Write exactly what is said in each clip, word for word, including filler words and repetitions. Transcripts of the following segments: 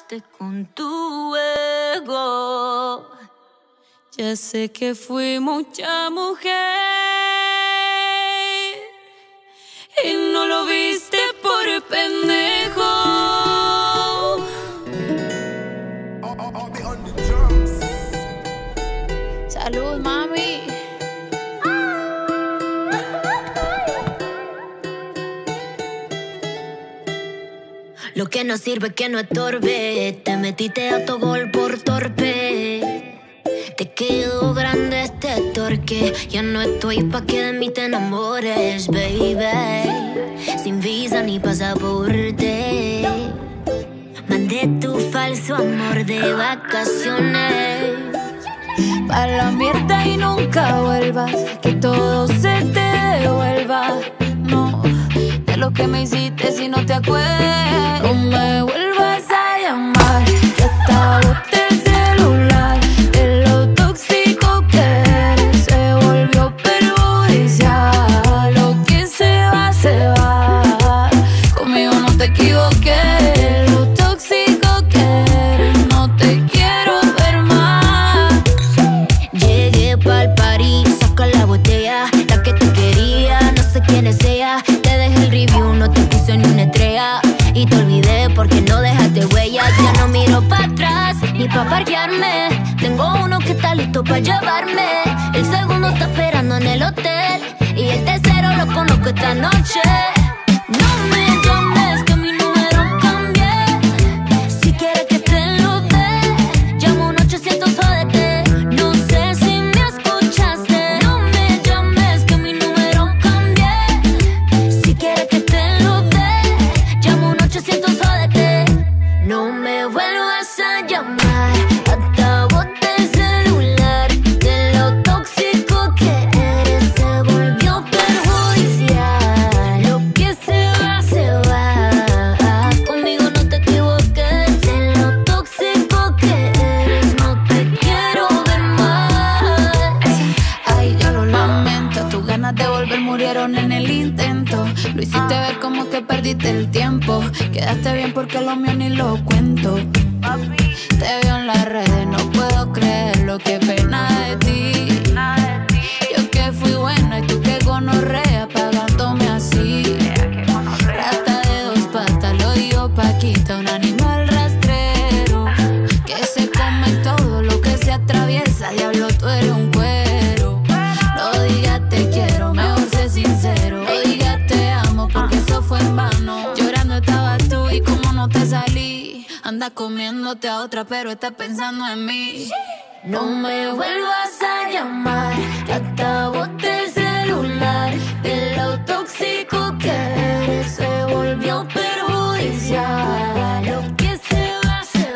jugaste con tu ego. Ya sé que fui mucha mujer y no lo viste por pendejo. Salud, mami. Lo que no sirve que no estorbe. Te metiste a tu gol por torpe. Te quedó grande este torque. Ya no estoy pa' que de mí te enamores, baby. Sin visa ni pasaporte. Mandé tu falso amor de vacaciones pa' la mierda y nunca vuelvas. Que todo se te devuelva. No, de lo que me hiciste si no te acuerdas. No me vuelvas a llamar, que hasta boté el celular. De lo tóxico que eres se volvió perjudicial. Lo que se va, se va. Conmigo no te equivoqué. Lo tóxico que eres, no te quiero ver más. Llegué pa'l party, saca la botella. La que te quería, no sé quién es ella. Te dejé el review, no te puse ni una estrella. Y te olvidé porque no dejaste huellas. Ya no miro para atrás ni pa' parquearme. Tengo uno que está listo pa' llevarme. El segundo está esperando en el hotel. Y el tercero lo conozco esta noche. No me llames que mi número cambié. Si quieres que te lo dé, llamo un ochocientos, jódete. No sé si me escuchaste. No me llames que mi número cambié. Si quieres que te lo dé, llamo un ochocientos, jódete. No me vuelvas a llamar, hasta boté el celular. De lo tóxico que eres se volvió perjudicial. Lo que se va, se va. Conmigo no te equivoques. De lo tóxico que eres, no te quiero ver más. Ay, yo lo lamento. Tus ganas de volver murieron en el intento. Lo hiciste ver como que perdiste el tiempo. Quedaste bien porque lo mío ni lo cuento. Te veo en las redes, no puedo creerlo. Qué pena de ti. Yo que fui buena y tú que gonorrea pagándome así. Rata de dos patas, lo digo Paquita, un animal rastrero que se come todo lo que se atraviesa. Diablo, tú eres un cuero. No digas te quiero, mejor sé sincero. No digas te amo porque eso fue en vano. Llorando estabas tú y como no te salí. Anda comiéndote a otra pero estás pensando en mí. No me vuelvas a llamar, hasta boté el celular. De lo tóxico que eres se volvió perjudicial. Lo que se va, se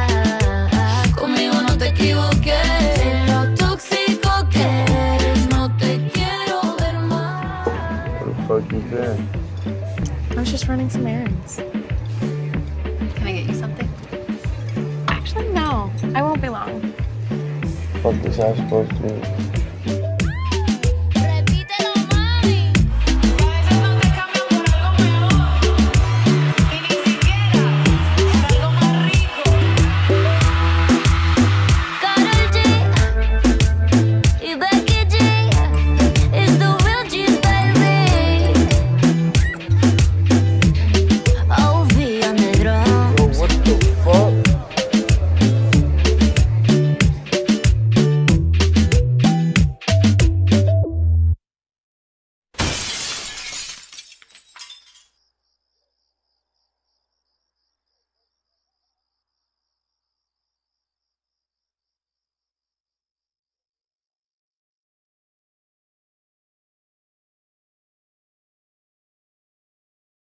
va. Conmigo no te equivoqué. De lo tóxico que eres, no te quiero ver más. What the fuck you said? I was just running some errands. Can I get you something? Actually, no. I won't be long. What the fuck was I supposed to do?